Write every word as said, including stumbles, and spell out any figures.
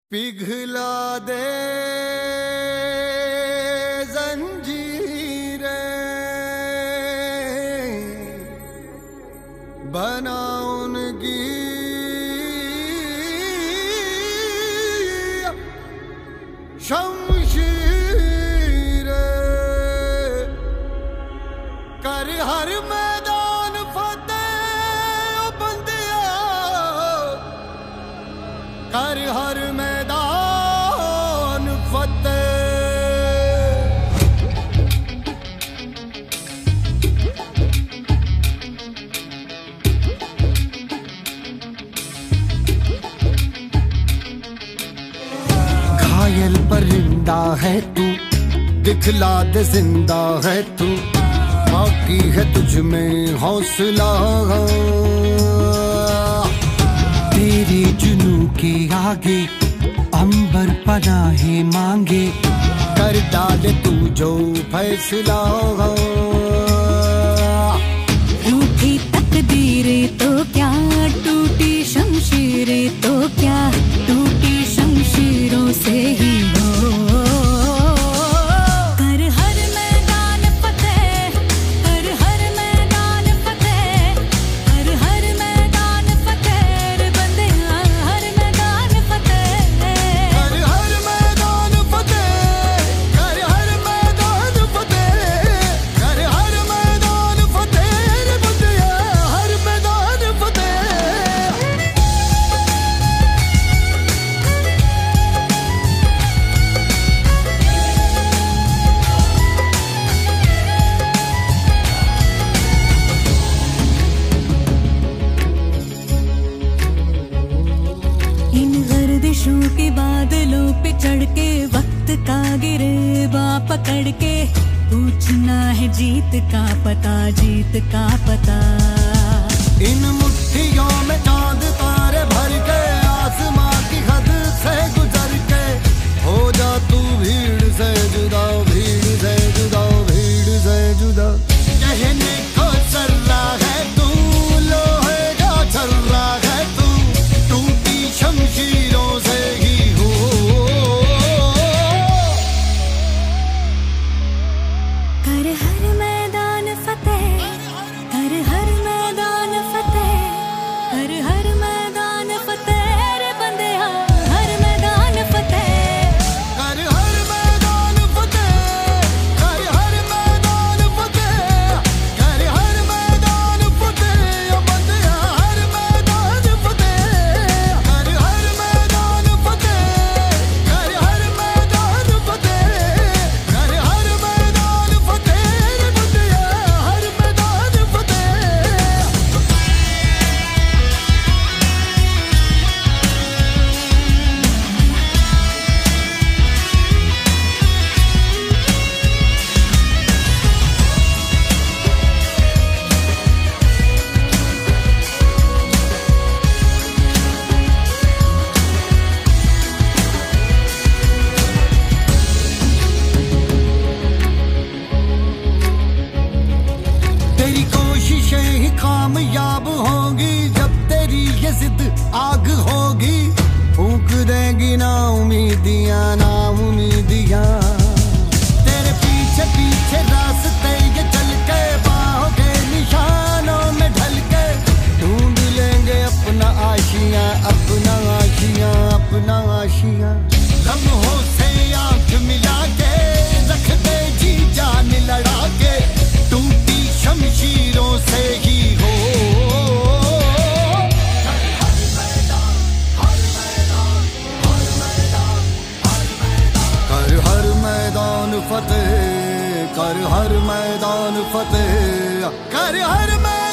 पिघला दे जंजीरें, बना उनकी शमशीरें, कर हर मैदान फतेह ओ बंदिया, कर हर मैदान फतेह। घायल परिंदा है तू, दिखला दे जिंदा है तू, बाकी है तुझ में हौसला। तेरे जुनू के आगे अंबर पनाहे मांगे, कर डाले तू जो फैसला। रूठी तकदीरें तो क्या, टूटी शमशीरें तो क्या, टूटी शमशीरों से ही हो। कर हर मैदान फतेह, कर हर मैदान फतेह, कर हर मैदान फतेह रे बंदे, हर मैदान फतेह। कर हर मैदान फतेह, कर हर मैदान फतेह, कर हर मैदान फतेह रे बंदिया, हर मैदान फतेह। इन गर्दिशों के बादलों पे चढ़ के, वक्त का गिरेबा पकड़ के, पूछना है जीत का पता, जीत का पता। इन मुट्ठियों में चांद तारे भर के, आसमां की हद से गुजर के, हो जा तू भीड़ से जुदा, भीड़ से जुदा, भीड़ से जुदा। कहने को चल रहा है तू, लोहे का चल रहा है तू, टूटी शमशीरों से ही हो। कर हर मैदान फतेह, कर हर मैदान फतेह, कर हर मैदान फतेह रे बंदे, हर मैदान फतेह। कर हर मैदान फतेह, कर हर मैदान फतेह, कर हर मैदान फतेह ओ बंदिया, हर मैदान फतेह। कर हर मैदान फतेह, कर हर मैदान फतेह, कर हर मैदान फतेह रे बंदिया, हर मैदान फतेह। तेरी कोशिशें ही कामयाब होंगी, जब तेरी ये जिद आग होगी, फूंक देंगी ना उम्मीदियां, ना उम्मीदियां। तेरे पीछे पीछे रास्ते ये चल के, बाहों के निशानों में ढल के, ढूंढ लेंगे अपना आशियां, अपना आशियां, अपना आशियां। लम्हों से आंख मिला के, रख दे जी जान लड़ा के, टूटी शमशीरों से ही हो। कर हर मैदान फतेह, कर हर मैदान फतेह, कर हर मैदान